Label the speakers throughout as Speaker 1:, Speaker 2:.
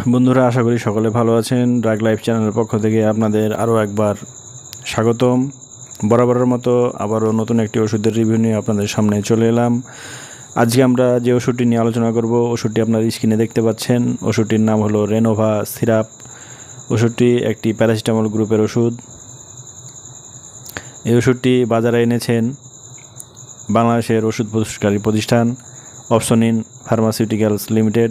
Speaker 1: বন্ধুরা, আশা করি সকলে ভালো আছেন। ড্রাগ লাইফ চ্যানেলের পক্ষ থেকে আপনাদের আরও একবার স্বাগতম। বরাবরের মতো আবারও নতুন একটি ওষুধের রিভিউ নিয়ে আপনাদের সামনে চলে এলাম। আজকে আমরা যে ওষুধটি নিয়ে আলোচনা করব, ওষুধটি আপনার স্ক্রিনে দেখতে পাচ্ছেন। ওষুধটির নাম হলো রেনোভা সিরাপ। ওষুধটি একটি প্যারাসিটামল গ্রুপের ওষুধ। এই ওষুধটি বাজারে এনেছেন বাংলাদেশের ওষুধ প্রস্তুতকারী প্রতিষ্ঠান অপশনিন ফার্মাসিউটিক্যালস লিমিটেড।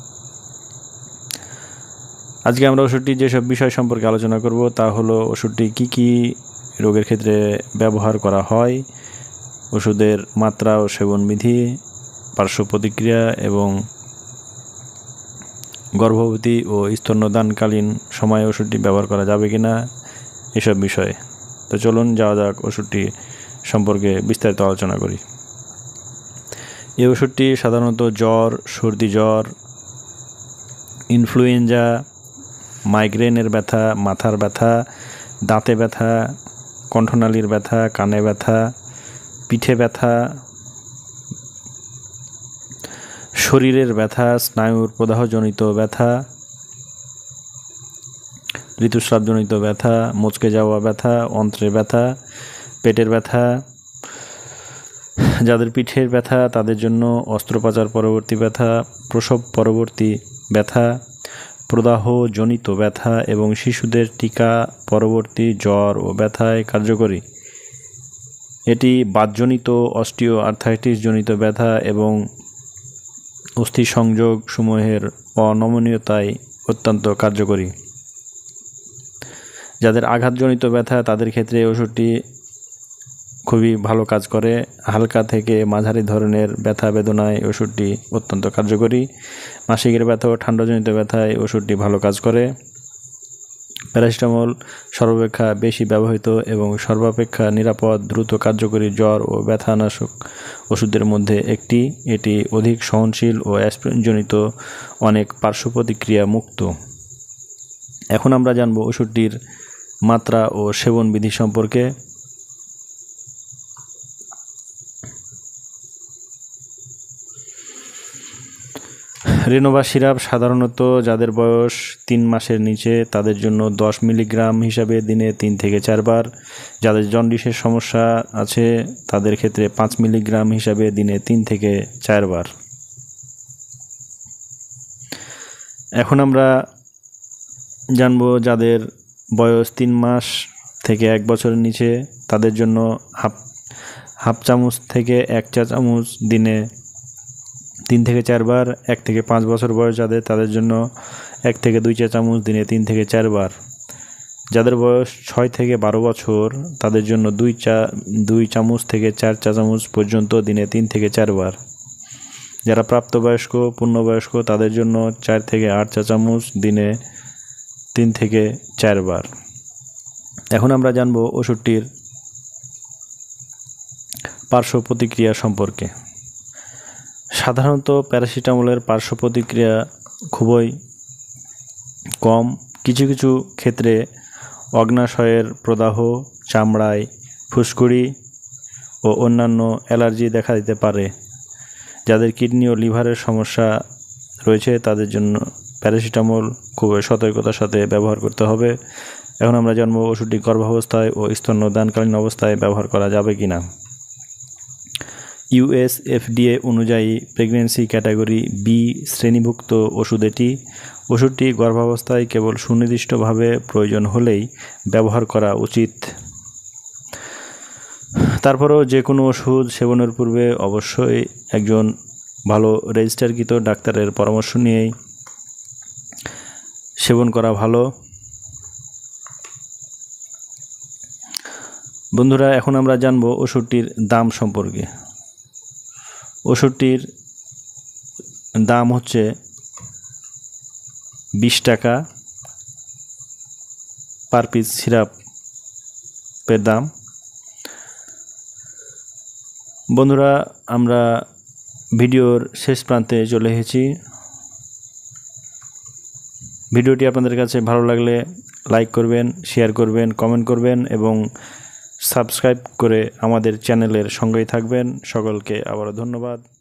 Speaker 1: আজকে আমরা ওষুধটি যেসব বিষয় সম্পর্কে আলোচনা করব তা হলো ওষুধটি কী রোগের ক্ষেত্রে ব্যবহার করা হয়, ওষুধের মাত্রা ও সেবনবিধি, পার্শ্ব প্রতিক্রিয়া এবং গর্ভবতী ও স্তন্যদানকালীন সময়ে ওষুধটি ব্যবহার করা যাবে কিনা, এসব বিষয়ে। তো চলুন যাওয়া যাক ওষুধটি সম্পর্কে বিস্তারিত আলোচনা করি। এই ওষুধটি সাধারণত জ্বর, সর্দি জ্বর, ইনফ্লুয়েঞ্জা, মাইগ্রেনের ব্যথা, মাথার ব্যথা, দাঁতে ব্যথা, কণ্ঠনালীর ব্যথা, কানে ব্যথা, পিঠে ব্যথা, শরীরের ব্যথা, স্নায়ুর প্রদাহজনিত ব্যথা, ঋতুস্রাবজনিত ব্যথা, মুচকে যাওয়া ব্যথা, অন্ত্রে ব্যথা, পেটের ব্যথা, যাদের পিঠের ব্যথা তাদের জন্য অস্ত্রোপচার পরবর্তী ব্যথা, প্রসব পরবর্তী ব্যথা, প্রদাহজনিত ব্যথা এবং শিশুদের টিকা পরবর্তী জ্বর ও ব্যথায় কার্যকরী। এটি বাতজনিত অস্টিও আর্থাইটিস জনিত ব্যথা এবং অস্থি সংযোগ সমূহের অনমনীয়তায় অত্যন্ত কার্যকরী। যাদের আঘাতজনিত ব্যথা তাদের ক্ষেত্রে ওষুধটি খুবই ভালো কাজ করে। হালকা থেকে মাঝারি ধরনের ব্যথা বেদনায় ওষুধটি অত্যন্ত কার্যকরী। মাসিকের ব্যথা ও ঠান্ডাজনিত ব্যথায় ওষুধটি ভালো কাজ করে। প্যারাসিটামল সর্বাপেক্ষা বেশি ব্যবহৃত এবং সর্বাপেক্ষা নিরাপদ, দ্রুত কার্যকরী জ্বর ও ব্যথানাশক ওষুধের মধ্যে একটি। এটি অধিক সহনশীল ও অ্যাসপিরিনজনিত অনেক পার্শ্ব প্রতিক্রিয়া মুক্ত। এখন আমরা জানব ওষুধটির মাত্রা ও সেবনবিধি সম্পর্কে। রেনোভা সিরাপ সাধারণত যাদের বয়স 3 মাসের নিচে তাদের জন্য 10 মিলিগ্রাম হিসাবে দিনে 3 থেকে 4 বার, যাদের জন্ডিসের সমস্যা আছে তাদের ক্ষেত্রে 5 মিলিগ্রাম হিসাবে দিনে 3 থেকে 4 বার। এখন আমরা জানব যাদের বয়স 3 মাস থেকে 1 বছরের নিচে তাদের জন্য হাফ চামচ থেকে 1 চা চামচ দিনে 3 থেকে 4 বার। 1 থেকে 5 বছর বয়স যাদের তাদের জন্য 1 থেকে 2 চা চামচ দিনে 3 থেকে 4 বার। যাদের বয়স 6 থেকে 12 বছর তাদের জন্য 2 চামচ থেকে 4 চা চামচ পর্যন্ত দিনে 3 থেকে 4 বার। যারা প্রাপ্তবয়স্ক পূর্ণবয়স্ক তাদের জন্য 4 থেকে 8 চা চামচ দিনে 3 থেকে 4 বার। এখন আমরা জানব ওষুধটির পার্শ্ব প্রতিক্রিয়া সম্পর্কে। সাধারণত প্যারাসিটামলের পার্শ্ব প্রতিক্রিয়া খুবই কম। কিছু কিছু ক্ষেত্রে অগ্নাশয়ের প্রদাহ, চামড়ায় ফুসকুড়ি ও অন্যান্য অ্যালার্জি দেখা দিতে পারে। যাদের কিডনি ও লিভারের সমস্যা রয়েছে তাদের জন্য প্যারাসিটামল খুবই সতর্কতার সাথে ব্যবহার করতে হবে। এখন আমরা জানব ওষুধটি গর্ভাবস্থায় ও স্তন্যদানকালীন অবস্থায় ব্যবহার করা যাবে কিনা। US FDA অনুযায়ী প্রেগন্যান্সি ক্যাটাগরি বি শ্রেণীভুক্ত ওষুধ এটি। ওষুধটি গর্ভাবস্থায় কেবল সুনির্দিষ্টভাবে প্রয়োজন হলেই ব্যবহার করা উচিত। তারপরেও যে কোনো ওষুধ সেবনের পূর্বে অবশ্যই একজন ভালো রেজিস্টারকৃত ডাক্তারের পরামর্শ নিয়েই সেবন করা ভালো। বন্ধুরা, এখন আমরা জানব ওষুধটির দাম সম্পর্কে। ওষুধটির দাম হচ্ছে 20 টাকা পার পিস সিরাপের দাম। বন্ধুরা, আমরা ভিডিওর শেষ প্রান্তে চলে এসেছি। ভিডিওটি আপনাদের কাছে ভালো লাগলে লাইক করবেন, শেয়ার করবেন, কমেন্ট করবেন এবং সাবস্ক্রাইব করে আমাদের চ্যানেলের সঙ্গেই থাকবেন। সকলকে আবারও ধন্যবাদ।